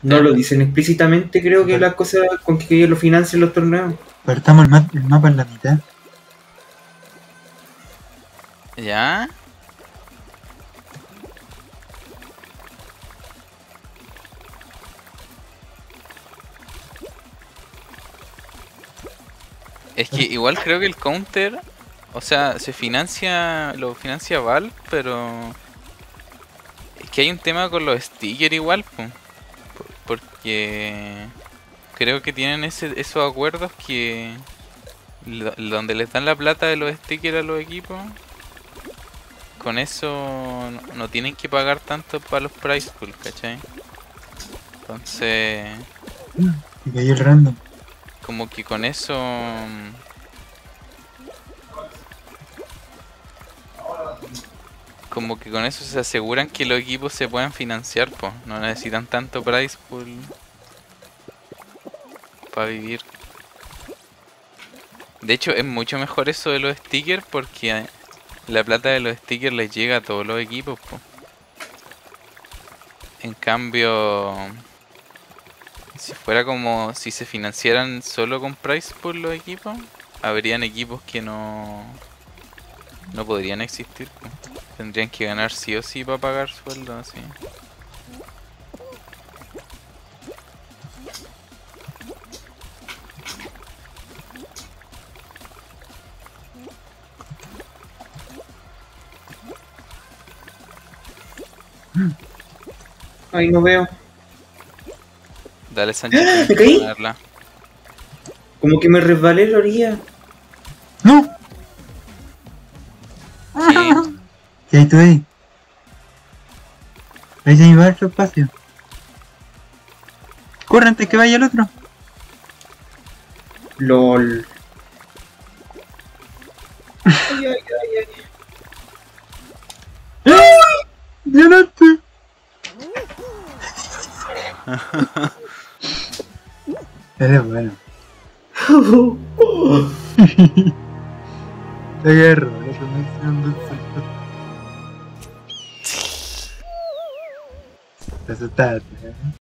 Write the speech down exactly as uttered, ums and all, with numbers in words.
No lo dicen explícitamente, creo que las cosas con que lo financian los torneos. Partamos el, ma el mapa en la mitad. ¿Ya? Es que igual creo que el counter, o sea, se financia, lo financia Valve, pero es que hay un tema con los stickers igual, po, porque creo que tienen ese, esos acuerdos que donde les dan la plata de los stickers a los equipos, con eso no, no tienen que pagar tanto para los prize pool, ¿cachai? Entonces, Y cayó el random. como que con eso como que con eso se aseguran que los equipos se puedan financiar, pues no necesitan tanto prize pool para vivir. De hecho es mucho mejor eso de los stickers porque la plata de los stickers les llega a todos los equipos, po. En cambio, si fuera como si se financiaran solo con prize pool los equipos, habrían equipos que no no podrían existir, po. Tendrían que ganar sí o sí para pagar sueldo, así. Ahí no veo. Dale, Sánchez, ¡Ah! tienes ¿Me que caí? ganarla. Como que me resbalé en la orilla. ¡No! Sí, ¿Qué hay tú ahí? Ahí se va otro espacio. Corre antes que vaya el otro. LOL. Ay, ay, ay, ay. ¡Ganaste! Eres bueno. Te agarro, lo que me hicieron del salto. Te asustaste, ¿eh?